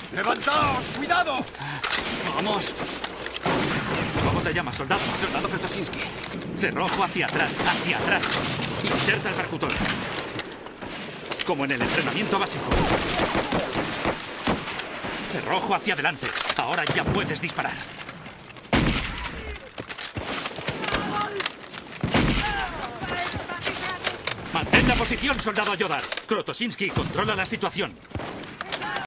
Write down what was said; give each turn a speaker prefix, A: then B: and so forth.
A: ¡Levantaos! ¡Cuidado!
B: ¡Vamos! ¿Cómo te llamas, soldado? Soldado Krotoshinski. Cerrojo hacia atrás, hacia atrás. Inserta el percutor. Como en el entrenamiento básico. Cerrojo hacia adelante. Ahora ya puedes disparar. Mantén la posición, soldado Ayodar. Krotoshinski controla la situación.